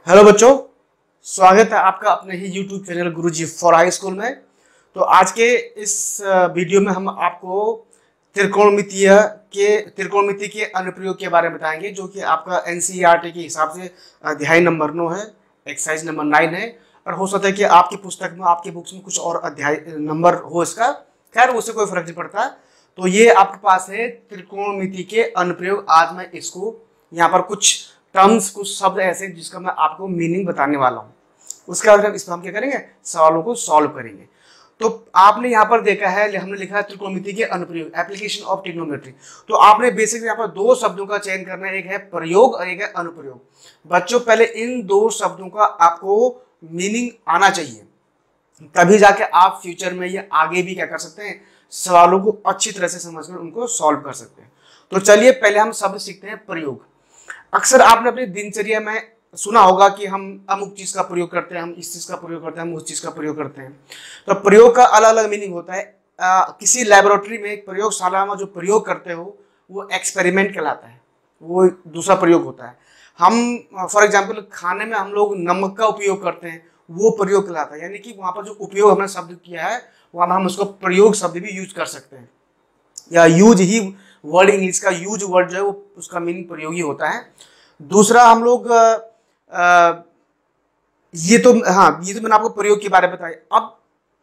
Hello बच्चों, स्वागत है आपका अपने ही YouTube channel Guruji for high school में। तो आज के इस वीडियो में हम आपको त्रिकोणमिति के अनुप्रयोग के बारे में बताएंगे, जो कि आपका NCERT के हिसाब से अध्याय नंबर 9 है, एक्सरसाइज नंबर 9 है। और हो सकता है कि आपकी पुस्तक में, आपकी बुक्स में कुछ और अध्याय नंबर हो इसका, खैर उससे कोई फर्क नहीं पड़ता। तो ये आपके पास है त्रिकोणमिति के अनुप्रयोग। आज मैं इसको यहाँ पर कुछ टर्म्स, कुछ शब्द ऐसे जिसका मैं आपको मीनिंग बताने वाला हूँ। उसके बाद इस पर हम क्या करेंगे, सवालों को सॉल्व करेंगे। तो आपने यहाँ पर देखा है, हमने लिखा है त्रिकोणमिति के अनुप्रयोग, एप्लीकेशन ऑफ ट्रिग्नोमेट्री। तो आपने बेसिकली यहाँ पर दो शब्दों का चयन करना है, एक है प्रयोग और एक है अनुप्रयोग। बच्चों, पहले इन दो शब्दों का आपको मीनिंग आना चाहिए, तभी जाके आप फ्यूचर में ये आगे भी क्या कर सकते हैं, सवालों को अच्छी तरह से समझकर उनको सॉल्व कर सकते हैं। तो चलिए पहले हम शब्द सीखते हैं प्रयोग। अक्सर आपने अपनी दिनचर्या में सुना होगा कि हम अमुक चीज का प्रयोग करते हैं, हम इस चीज का प्रयोग करते हैं, हम उस चीज का प्रयोग करते हैं। तो प्रयोग का अलग अलग मीनिंग होता है। किसी लैबोरेटरी में, एक प्रयोगशाला में जो प्रयोग करते हो वो एक्सपेरिमेंट कहलाता है, वो दूसरा प्रयोग होता है। हम फॉर एग्जाम्पल खाने में हम लोग नमक का उपयोग करते हैं, वो प्रयोग कहलाता है। यानी कि वहाँ पर जो उपयोग हमने शब्द किया है वहाँ हम उसको प्रयोग शब्द भी यूज कर सकते हैं, या यूज ही वर्ड, इंग्लिश का यूज वर्ड जो है वो उसका मीनिंग प्रयोगी होता है। दूसरा हम लोग ये तो मैंने आपको प्रयोग के बारे में बताया। अब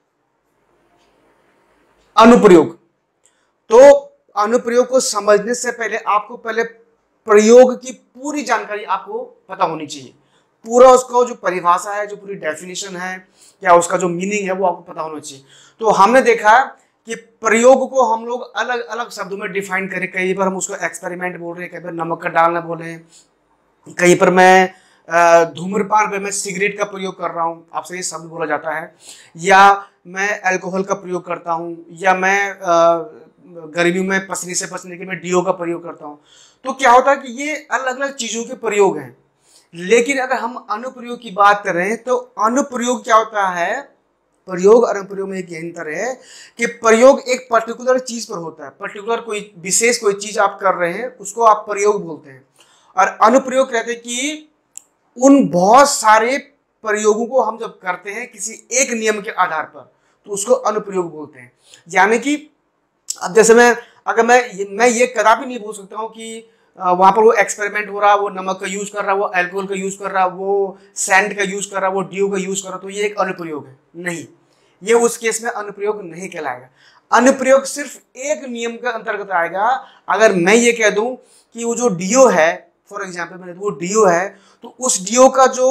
अनुप्रयोग, तो अनुप्रयोग को समझने से पहले आपको पहले प्रयोग की पूरी जानकारी आपको पता होनी चाहिए। पूरा उसका जो परिभाषा है, जो पूरी डेफिनेशन है, या उसका जो मीनिंग है वो आपको पता होना चाहिए। तो हमने देखा कि प्रयोग को हम लोग अलग अलग शब्दों में डिफाइन करें। कहीं पर हम उसको एक्सपेरिमेंट बोल रहे हैं, कहीं पर नमक का डालना बोल रहे हैं, कहीं पर मैं धूम्रपान पे मैं सिगरेट का प्रयोग कर रहा हूँ, आपसे ये शब्द बोला जाता है। या मैं अल्कोहल का प्रयोग करता हूँ, या मैं गर्मियों में पसीने से बचने के लिए मैं डीओ का प्रयोग करता हूँ। तो क्या होता है कि ये अलग अलग चीजों के प्रयोग हैं। लेकिन अगर हम अनुप्रयोग की बात करें तो अनुप्रयोग क्या होता है, प्रयोग और अनुप्रयोग में एक अंतर है कि प्रयोग एक पर्टिकुलर चीज पर होता है, पर्टिकुलर कोई विशेष कोई चीज आप कर रहे हैं उसको आप प्रयोग बोलते हैं। और अनुप्रयोग कहते हैं कि उन बहुत सारे प्रयोगों को हम जब करते हैं किसी एक नियम के आधार पर, तो उसको अनुप्रयोग बोलते हैं। यानी कि अब जैसे मैं ये कदापि नहीं बोल सकता हूँ कि वहां पर वो एक्सपेरिमेंट हो रहा है, वो नमक का यूज कर रहा है, वो अल्कोहल का यूज कर रहा है, वो सैंड का यूज कर रहा है, वो डीओ का यूज कर रहा है, तो ये एक अनुप्रयोग है। नहीं, ये उस केस में अनुप्रयोग नहीं कहलाएगा। अनुप्रयोग सिर्फ एक नियम के अंतर्गत आएगा। अगर मैं ये कह दूं कि वो जो डीओ है, फॉर एग्जाम्पल वो डीओ है, तो उस डीओ का जो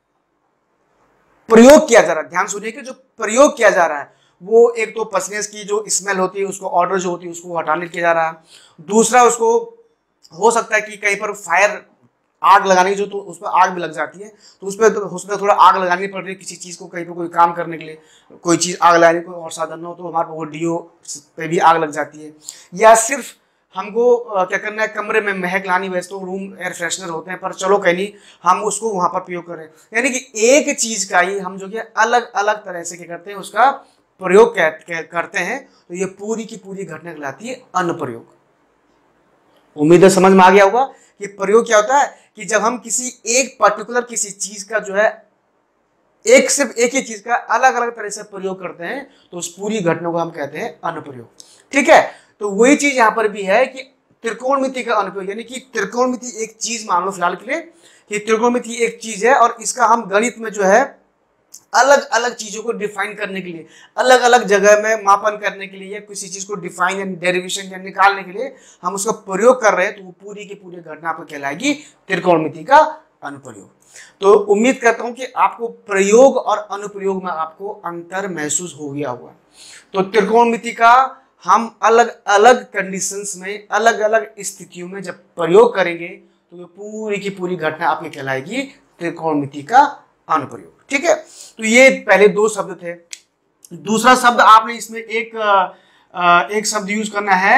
प्रयोग किया जा रहा है, ध्यान सुनिए कि जो प्रयोग किया जा रहा है वो एक तो पसीने की जो स्मेल होती है, उसको ऑर्डर जो होती है उसको हटाने किया जा रहा है। दूसरा, उसको हो सकता है कि कहीं पर फायर, आग लगाने की जो, तो उस पर आग भी लग जाती है, तो उसमें थोड़ा आग लगानी पड़ रही है किसी चीज को, कहीं पर कोई काम करने के लिए, कोई चीज आग लगाने को और साधन हो, तो हमारे वो डीओ पे भी आग लग जाती है। या सिर्फ हमको क्या करना है, कमरे में महक लानी, वैसे तो रूम एयर फ्रेशनर होते हैं, पर चलो कहीं नहीं, हम उसको वहां पर प्रयोग करें। यानी कि एक चीज का ही हम जो कि अलग अलग तरह से क्या करते हैं, उसका प्रयोग करते हैं। तो ये पूरी की पूरी घटना कहलाती है अनुप्रयोग। उम्मीद है समझ में आ गया होगा कि प्रयोग क्या होता है, कि जब हम किसी एक पर्टिकुलर किसी चीज का जो है सिर्फ एक ही चीज का अलग अलग तरह से प्रयोग करते हैं, तो उस पूरी घटना को हम कहते हैं अनुप्रयोग। ठीक है, तो वही चीज यहां पर भी है कि त्रिकोणमिति का अनुप्रयोग, यानी कि त्रिकोणमिति एक चीज मान लो फिलहाल के लिए कि त्रिकोणमिति एक चीज है, और इसका हम गणित में जो है अलग अलग चीजों को डिफाइन करने के लिए, अलग अलग जगह में मापन करने के लिए, या किसी चीज को डिफाइन या डेरिवेशन या निकालने के लिए हम उसका प्रयोग कर रहे हैं, तो वो पूरी की पूरी घटना आपको कहलाएगी त्रिकोणमिति का अनुप्रयोग। तो उम्मीद करता हूं कि आपको प्रयोग और अनुप्रयोग में आपको अंतर महसूस हो गया होगा। तो त्रिकोणमिति का हम अलग अलग कंडीशंस में, अलग अलग स्थितियों में जब प्रयोग करेंगे, तो ये पूरी की पूरी घटना आपकी कहलाएगी त्रिकोणमिति का अनुप्रयोग। ठीक है, तो ये पहले दो शब्द थे। दूसरा शब्द आपने इसमें एक शब्द यूज करना है,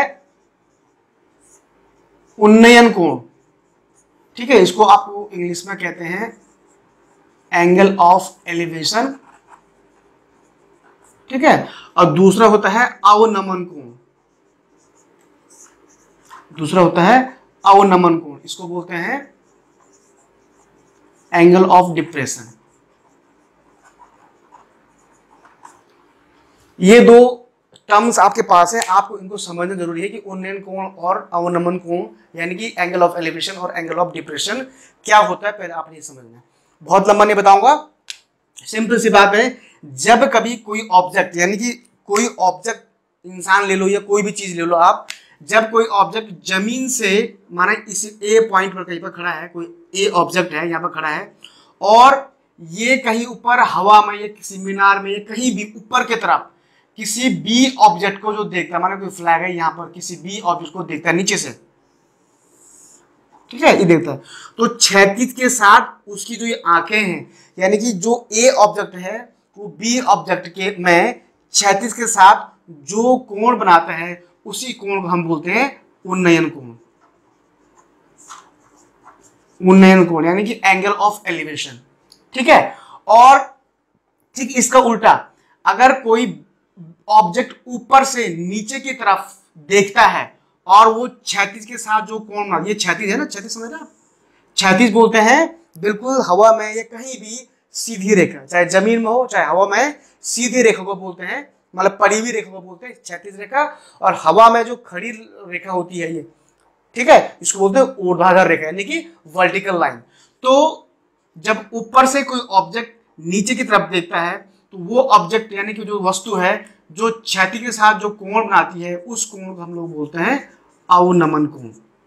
उन्नयन कोण। ठीक है, इसको आपको इंग्लिश में कहते हैं एंगल ऑफ एलिवेशन। ठीक है, और दूसरा होता है अवनमन कोण। दूसरा होता है अवनमन कोण, इसको बोलते हैं एंगल ऑफ डिप्रेशन। ये दो टर्म्स आपके पास है, आपको इनको समझना जरूरी है कि उन्नयन कोण और अवनमन कोण यानी कि एंगल ऑफ एलिवेशन और एंगल ऑफ डिप्रेशन क्या होता है, पहले आपने ये समझना है। बहुत लंबा नहीं बताऊंगा, सिंपल सी बात है, जब कभी कोई ऑब्जेक्ट यानी कि कोई ऑब्जेक्ट, इंसान ले लो या कोई भी चीज ले लो आप, जब कोई ऑब्जेक्ट जमीन से, माना इस ए पॉइंट पर कहीं पर खड़ा है, कोई ए ऑब्जेक्ट है यहाँ पर खड़ा है, और ये कहीं ऊपर हवा में या किसी मीनार में या कहीं भी ऊपर की तरफ किसी बी ऑब्जेक्ट को जो देखता है, माना कोई फ्लैग है यहाँ पर, किसी बी ऑब्जेक्ट को देखता है नीचे से, ठीक है, ये देखता है, तो क्षैतिज के साथ उसकी जो ये आंखें हैं, यानी कि जो ए ऑब्जेक्ट है वो बी ऑब्जेक्ट के में क्षैतिज के साथ जो कोण बनाता है उसी कोण को हम बोलते हैं उन्नयन कोण। उन्नयन कोण यानी कि एंगल ऑफ एलिवेशन, ठीक है। और ठीक इसका उल्टा, अगर कोई ऑब्जेक्ट ऊपर से नीचे की तरफ देखता है और वो क्षैतिज के साथ जो कोण बना, ये क्षैतिज है ना, क्षैतिज समझ रहे हैं, क्षैतिज बोलते हैं बिल्कुल हवा में या कहीं भी सीधी रेखा, चाहे जमीन में हो चाहे हवा में, सीधी रेखा को बोलते हैं, मतलब पड़ी हुई रेखा को बोलते हैं क्षैतिज रेखा। और हवा में जो खड़ी रेखा होती है ये, ठीक है, इसको बोलते हैं ऊर्ध्वाधर रेखा यानी कि वर्टिकल लाइन। तो जब ऊपर से कोई ऑब्जेक्ट नीचे की तरफ देखता है तो वो ऑब्जेक्ट यानी कि जो वस्तु है जो क्षैतिज के साथ जो कोण बनाती है उस कोण को हम लोग बोलते हैं अवनमन कोण।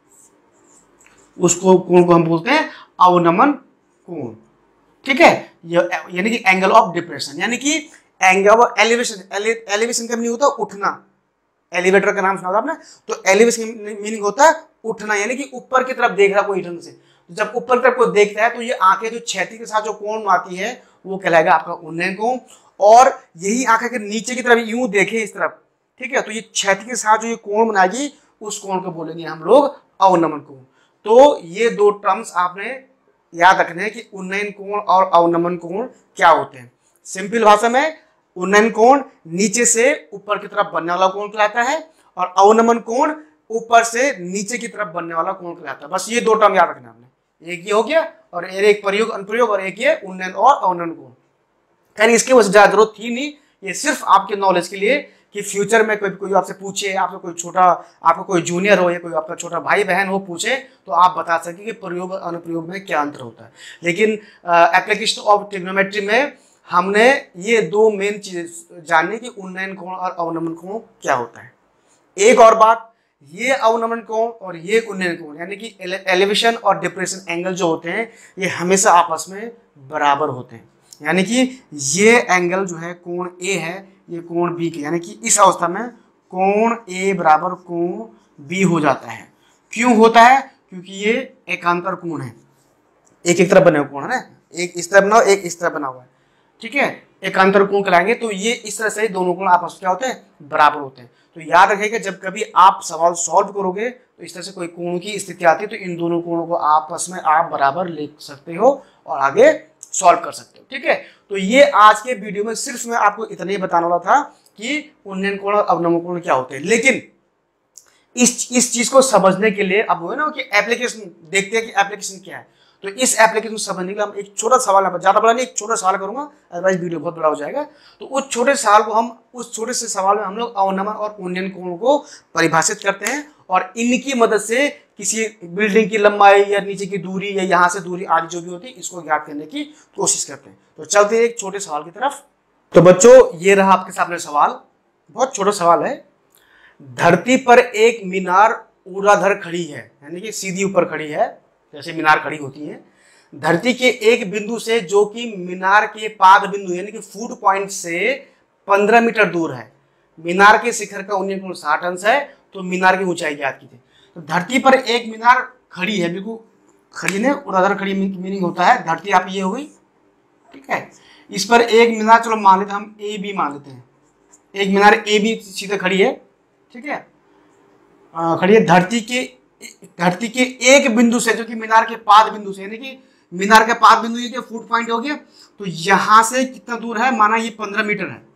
उसको कोण को हम बोलते हैं अवनमन कोण, ठीक है। यानी कि एंगल ऑफ डिप्रेशन, यानी कि एंगल ऑफ एलिवेशन। एलिवेशन का मीनिंग होता है उठना, एलिवेटर का नाम सुना था आपने, तो एलिवेशन का मीनिंग होता है उठना, यानी कि ऊपर की तरफ देख रहा कोई ढंग से। जब ऊपर की तरफ कोई देखता है तो ये आंखें जो क्षैतिज के साथ जो कोण आती है वो कहलाएगा आपका उन्नयन कोण। और यही आंखें के नीचे की तरफ यूं देखे इस तरफ, ठीक है, तो ये क्षैतिज के साथ जो ये कोण बनाएगी उस कोण को बोलेंगे हम लोग अवनमन कोण। तो ये दो टर्म्स आपने याद रखने हैं कि उन्नयन कोण और अवनमन कोण क्या होते हैं। सिंपल भाषा में उन्नयन कोण नीचे से ऊपर की तरफ बनने वाला कोण कहलाता है और अवनमन कोण ऊपर से नीचे की तरफ बनने वाला कोण कहलाता है। बस ये दो टर्म याद रखना आपने, एक ये हो गया और एक प्रयोग अनुप्रयोग और एक ये उन्नयन और अवनमन कोण। खैर इसके वजह ज्यादा जरूरत थी नहीं, ये सिर्फ आपके नॉलेज के लिए कि फ्यूचर में कोई आपसे पूछे, आपसे कोई छोटा, आपका कोई जूनियर हो या कोई आपका छोटा भाई बहन हो पूछे तो आप बता सकें कि प्रयोग और अनुप्रयोग में क्या अंतर होता है। लेकिन एप्लीकेशन ऑफ ट्रिग्नोमेट्री में हमने ये दो मेन चीजें जानी कि उन्नयन कोण और अवनमन कोण क्या होता है। एक और बात, ये अवनमन कोण और ये उन्नयन कोण यानी कि एलिवेशन और डिप्रेशन एंगल जो होते हैं ये हमेशा आपस में बराबर होते हैं, यानी कि ये एंगल जो है कोण ए है, ये कोण बी के, यानी कि इस अवस्था में कोण ए बराबर कोण बी हो जाता है। क्यों होता है? क्योंकि ये एकांतर कोण है, एक एक तरफ बने हुए कोण है ना, एक इस तरफ बना हुआ एक इस तरफ बना हुआ है, ठीक है, एकांतर कोण कहलाएंगे। तो ये इस तरह से दोनों कोण आपस में क्या होते हैं, बराबर होते हैं। तो याद रखिएगा जब कभी आप सवाल सॉल्व करोगे तो इस तरह से कोई कोण की स्थिति आती है तो इन दोनों कोणों को आपस में आप बराबर लिख सकते हो और आगे सॉल्व कर सकते हो, ठीक है। तो ये आज के वीडियो में सिर्फ मैं आपको इतना ही बताने वाला था कि उन्नयन कोण और अवनमन कोण क्या होते हैं। लेकिन इस चीज को समझने के लिए अब है ना कि एप्लीकेशन देखते हैं कि एप्लीकेशन क्या है। तो इस एप्लीकेशन समझने के लिए हम एक छोटा सवाल, ज्यादा बड़ा नहीं, एक छोटा सवाल करूंगा, अदरवाइज वीडियो बहुत बड़ा हो जाएगा। तो उस छोटे सवाल को उस छोटे से सवाल में हम लोग अवनमन और उन्नयन कोण को परिभाषित करते हैं और इनकी मदद से किसी बिल्डिंग की लंबाई या नीचे की दूरी या यहाँ से दूरी आदि जो भी होती है इसको ज्ञात करने की कोशिश करते हैं। तो चलते हैं एक छोटे सवाल की तरफ। तो बच्चों ये रहा आपके सामने सवाल, बहुत छोटा सवाल है। धरती पर एक मीनार ऊर्ध्वाधर खड़ी है, यानी कि सीधी ऊपर खड़ी है, जैसे मीनार खड़ी होती है। धरती के एक बिंदु से जो कि मीनार के पाद बिंदु यानी कि फूट पॉइंट से 15 मीटर दूर है। मीनार के शिखर का उन्नयन कोण 60 अंश है। तो मीनार की ऊंचाई ज्ञात कीजिए। तो धरती पर एक मीनार खड़ी है, बिल्कुल खड़ी ने ऊर्ध्वाधर खड़ी मीनिंग होता है धरती आप ये हो गई, ठीक है। इस पर एक मीनार, चलो मान लेते हम ए बी मान लेते हैं, एक मीनार ए बी सीधे खड़ी है, ठीक है, खड़ी है धरती के एक बिंदु से जो कि मीनार के पाद बिंदु से, यानी कि मीनार का पाद बिंदु ये फुट पॉइंट हो गया। तो यहां से कितना दूर है, माना ये 15 मीटर है,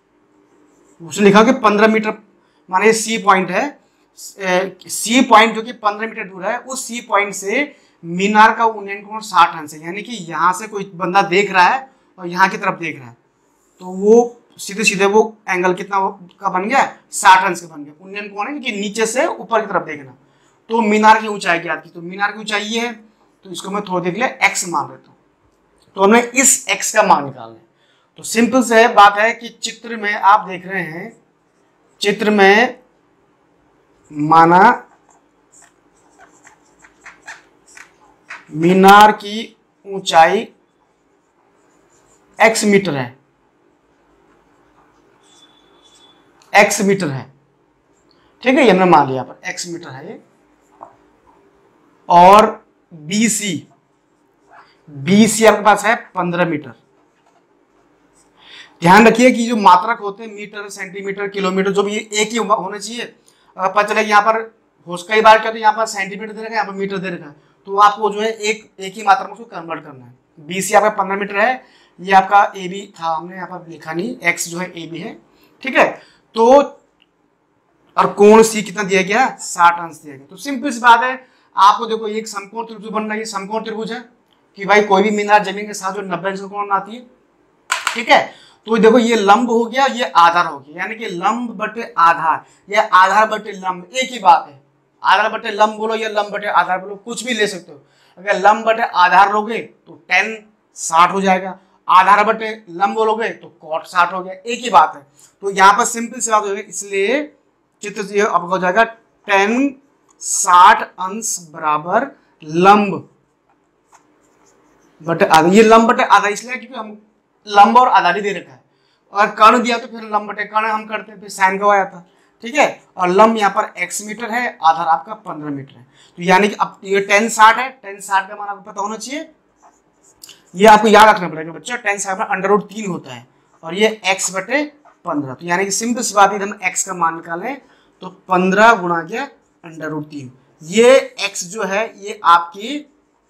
उसने लिखा कि 15 मीटर, माना ये सी पॉइंट है, सी पॉइंट जो कि 15 मीटर दूर है, उस सी पॉइंट से मीनार का उन्नयन कोण 60 अंश है, यानी कि यहाँ से कोई बंदा देख रहा है और यहाँ की तरफ देख रहा है, तो वो सीधे सीधे वो एंगल कितना का बन गया, 60 अंश का बन गया। उन्नयन कोण है कि नीचे से ऊपर की तरफ देखना। तो मीनार की ऊंचाई ज्ञात की, तो मीनार की ऊंचाई ये है, तो इसको मैं थोड़ी देर के लिए x मान लेता हूँ। तो हमें इस x का मान निकालना है। तो सिंपल से बात है कि चित्र में आप देख रहे हैं, चित्र में माना मीनार की ऊंचाई x मीटर है, x मीटर है, ठीक है, ये हमने मान लिया पर x मीटर है ये। और BC आपके पास है 15 मीटर। ध्यान रखिए कि जो मात्रक होते हैं मीटर, सेंटीमीटर, किलोमीटर, जो भी एक ही होना चाहिए। पता चले यहाँ पर कई बार क्या होता है, यहाँ पर सेंटीमीटर दे रखा है, यहाँ पर मीटर दे रखा है, तो आपको जो है एक ही मात्रा में उसको कन्वर्ट करना है। BC आपका 15 मीटर है, ये आपका AB था, हमने यहाँ पर लिखा नहीं, x जो है AB है, ठीक है। तो और कोण C कितना दिया गया, 60 अंश दिया गया। तो सिंपल सी बात है, आपको देखो एक समकोण त्रिभुज बनना है, ये समकोण त्रिभुज है कि भाई कोई भी मीनार जमीन के साथ जो 90 अंश का कोण आती है, ठीक है। तो देखो ये लंब हो गया, ये आधार हो गया, यानी कि लंब बटे आधार या आधार बटे लंब एक ही बात है। आधार बटे लंब बोलो या लंब बटे आधार बोलो, कुछ भी ले सकते हो। अगर लंब बटे आधार लोगे तो tan 60 हो जाएगा, आधार बटे लंब बोलोगे तो cot 60 हो गया, एक ही बात है। तो यहाँ पर सिंपल सी बात हो जाएगी, इसलिए चित्र से आपका हो जाएगा tan 60 अंश बराबर लंब बटे आधा। ये लंब बटे आधा इसलिए क्योंकि हम लंब और आधा ही दे रखा है, और कर्ण दिया तो फिर लंब बटे कर्ण हम करते हैं, फिर साइन का हो जाता है, ठीक है। और लंब यहाँ पर x मीटर है, आधार आपका 15 मीटर है। तो यानी कि अब ये tan 60 है, tan 60 का मान आपको पता होना चाहिए, ये आपको याद रखना पड़ेगा बच्चा, tan 60 में √3 होता है और ये x बटे 15। तो यानी कि सिंपल सी बात है, हम x का मान निकालें तो 15 गुणा गया √3। ये x जो है, ये आपकी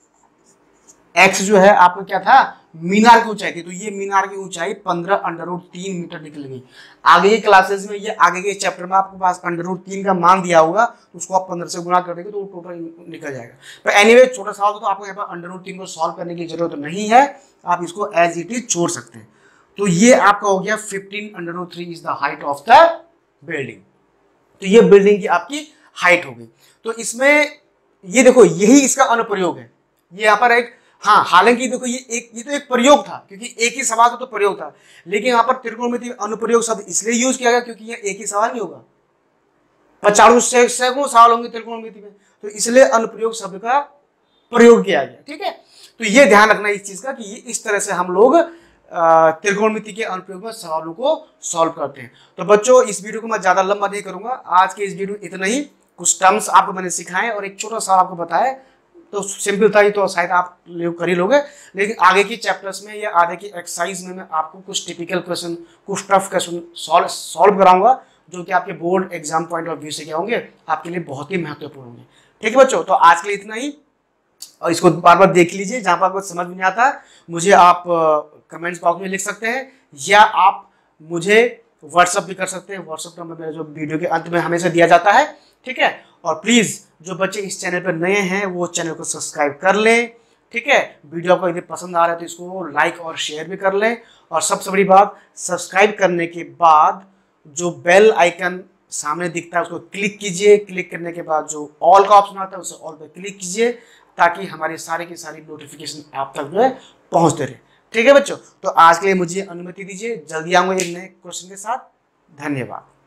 x जो है आपको क्या था, मीनार की ऊंचाई थी। तो ये मीनार की ऊंचाई 15 √3 मीटर निकल गई। आगे की क्लासेस में, ये आगे के चैप्टर में आपके पास √3 का मान दिया होगा, तो उसको आप 15 से गुणा कर देंगे तो टोटल निकल जाएगा। पर एनीवे छोटा सवाल तो आपको यहाँ पर √3 को सॉल्व करने की जरूरत नहीं है, आप इसको एज इट इज छोड़ सकते हैं। तो ये आपका हो गया 15 √3 is the height of the building. तो ये बिल्डिंग की आपकी हाइट हो गई। तो इसमें ये देखो, यही इसका अनुप्रयोग है। ये यहाँ पर एक, हाँ हालांकि देखो ये तो एक प्रयोग था, क्योंकि एक ही सवाल तो प्रयोग था, लेकिन यहाँ पर त्रिकोणमिति अनुप्रयोग शब्द इसलिए यूज किया गया क्योंकि ये एक ही सवाल नहीं होगा, 50 सैकड़ों सवाल होंगे त्रिकोणमिति में, तो इसलिए अनुप्रयोग शब्द का प्रयोग किया गया, ठीक है। तो ये ध्यान रखना इस चीज का कि इस तरह से हम लोग त्रिकोणमिति के अनुप्रयोग में सवालों को सॉल्व करते हैं। तो बच्चों, इस वीडियो को मैं ज्यादा लंबा नहीं करूंगा, आज के इस वीडियो में इतना ही। कुछ टर्म्स आपको मैंने सिखाए और एक छोटा सवाल आपको बताया, तो सिंपल था ही, तो शायद आप कर ही लोगे। लेकिन आगे की चैप्टर्स में या आगे की एक्सरसाइज में मैं आपको कुछ टिपिकल क्वेश्चन, कुछ टफ क्वेश्चन सॉल्व कराऊंगा, जो कि आपके board exam point of view से क्या होंगे, आपके लिए बहुत ही महत्वपूर्ण होंगे। ठीक है बच्चों, तो आज के लिए इतना ही, और इसको बार बार देख लीजिए। जहां पर आपको समझ में नहीं आता, मुझे आप कमेंट्स बॉक्स में लिख सकते हैं, या आप मुझे व्हाट्सअप भी कर सकते हैं। व्हाट्सअप नंबर मेरा जो वीडियो के अंत में हमेशा दिया जाता है, ठीक है। और प्लीज जो बच्चे इस चैनल पर नए हैं वो चैनल को सब्सक्राइब कर लें, ठीक है। वीडियो आपको यदि पसंद आ रहा है तो इसको लाइक और शेयर भी कर लें। और सबसे बड़ी बात, सब्सक्राइब करने के बाद जो बेल आइकन सामने दिखता है उसको क्लिक कीजिए। क्लिक करने के बाद जो ऑल का ऑप्शन आता है उसे ऑल पे क्लिक कीजिए, ताकि हमारी सारी की सारी नोटिफिकेशन आप तक जो है पहुंचते रहे। ठीक है बच्चों, तो आज के लिए मुझे अनुमति दीजिए, जल्दी आऊंगा एक नए क्वेश्चन के साथ। धन्यवाद।